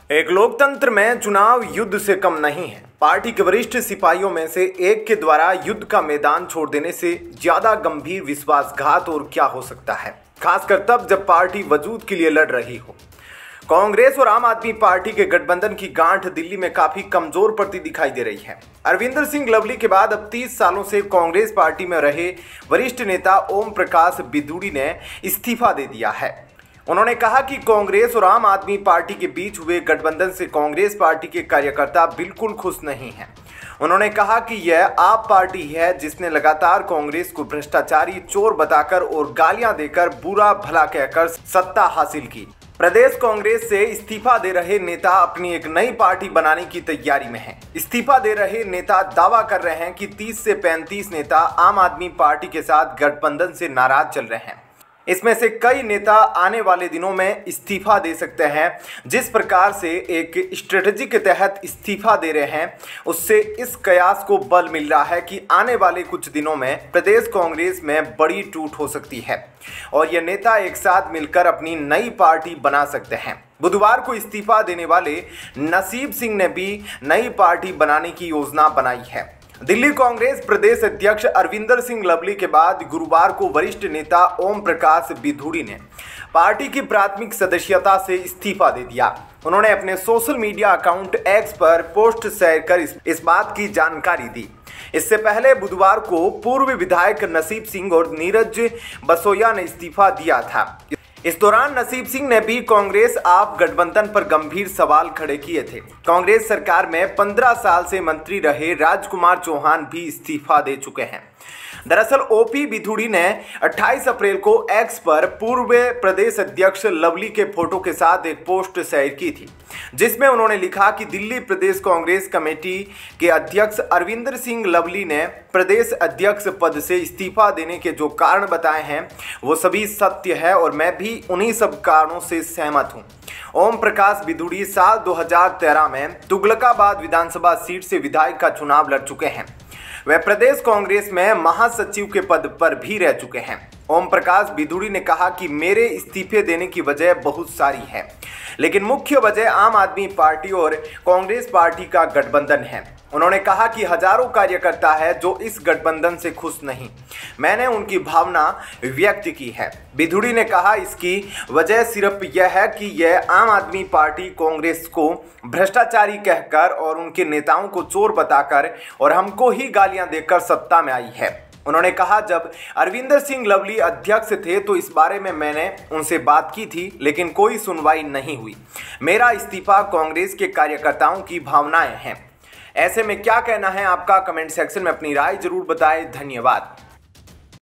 एक लोकतंत्र में चुनाव युद्ध से कम नहीं है। पार्टी के वरिष्ठ सिपाहियों में से एक के द्वारा युद्ध का मैदान छोड़ देने से ज्यादा गंभीर विश्वासघात और क्या हो सकता है, खासकर तब जब पार्टी वजूद के लिए लड़ रही हो। कांग्रेस और आम आदमी पार्टी के गठबंधन की गांठ दिल्ली में काफी कमजोर पड़ती दिखाई दे रही है। अरविंदर सिंह लवली के बाद अब 30 सालों से कांग्रेस पार्टी में रहे वरिष्ठ नेता ओम प्रकाश बिधूड़ी ने इस्तीफा दे दिया है। उन्होंने कहा कि कांग्रेस और आम आदमी पार्टी के बीच हुए गठबंधन से कांग्रेस पार्टी के कार्यकर्ता बिल्कुल खुश नहीं हैं। उन्होंने कहा कि यह आप पार्टी है जिसने लगातार कांग्रेस को भ्रष्टाचारी, चोर बताकर और गालियां देकर, बुरा भला कहकर सत्ता हासिल की। प्रदेश कांग्रेस से इस्तीफा दे रहे नेता अपनी एक नई पार्टी बनाने की तैयारी में हैं। इस्तीफा दे रहे नेता दावा कर रहे हैं कि 30 से 35 नेता आम आदमी पार्टी के साथ गठबंधन से नाराज चल रहे हैं। इसमें से कई नेता आने वाले दिनों में इस्तीफा दे सकते हैं। जिस प्रकार से एक स्ट्रेटजी के तहत इस्तीफा दे रहे हैं, उससे इस कयास को बल मिल रहा है कि आने वाले कुछ दिनों में प्रदेश कांग्रेस में बड़ी टूट हो सकती है और ये नेता एक साथ मिलकर अपनी नई पार्टी बना सकते हैं। बुधवार को इस्तीफा देने वाले नसीब सिंह ने भी नई पार्टी बनाने की योजना बनाई है। दिल्ली कांग्रेस प्रदेश अध्यक्ष अरविंदर सिंह लवली के बाद गुरुवार को वरिष्ठ नेता ओम प्रकाश बिधूड़ी ने पार्टी की प्राथमिक सदस्यता से इस्तीफा दे दिया। उन्होंने अपने सोशल मीडिया अकाउंट एक्स पर पोस्ट शेयर कर इस बात की जानकारी दी। इससे पहले बुधवार को पूर्व विधायक नसीब सिंह और नीरज बसोया ने इस्तीफा दिया था। इस दौरान नसीब सिंह ने भी कांग्रेस आप गठबंधन पर गंभीर सवाल खड़े किए थे। कांग्रेस सरकार में 15 साल से मंत्री रहे राजकुमार चौहान भी इस्तीफा दे चुके हैं। दरअसल ओपी बिधूड़ी ने 28 अप्रैल को एक्स पर पूर्व प्रदेश अध्यक्ष लवली के फोटो के साथ एक पोस्ट शेयर की थी, जिसमें उन्होंने लिखा कि दिल्ली प्रदेश कांग्रेस कमेटी के अध्यक्ष अरविंदर सिंह लवली ने प्रदेश अध्यक्ष पद से इस्तीफा देने के जो कारण बताए हैं वो सभी सत्य है और मैं भी उन्हीं सब कारणों से सहमत हूँ। ओम प्रकाश बिधूड़ी साल 2013 में तुगलकाबाद विधानसभा सीट से विधायक का चुनाव लड़ चुके हैं। वह प्रदेश कांग्रेस में महासचिव के पद पर भी रह चुके हैं। ओम प्रकाश बिधूड़ी ने कहा कि मेरे इस्तीफे देने की वजह बहुत सारी है, लेकिन मुख्य वजह आम आदमी पार्टी और कांग्रेस पार्टी का गठबंधन है। उन्होंने कहा कि हजारों कार्यकर्ता है जो इस गठबंधन से खुश नहीं। मैंने उनकी भावना व्यक्त की है। बिधूड़ी ने कहा इसकी वजह सिर्फ यह है कि यह आम आदमी पार्टी कांग्रेस को भ्रष्टाचारी कहकर और उनके नेताओं को चोर बताकर और हमको ही गालियां देकर सत्ता में आई है। उन्होंने कहा जब अरविंदर सिंह लवली अध्यक्ष थे तो इस बारे में मैंने उनसे बात की थी, लेकिन कोई सुनवाई नहीं हुई। मेरा इस्तीफा कांग्रेस के कार्यकर्ताओं की भावनाएं हैं। ऐसे में क्या कहना है आपका, कमेंट सेक्शन में अपनी राय जरूर बताएं। धन्यवाद।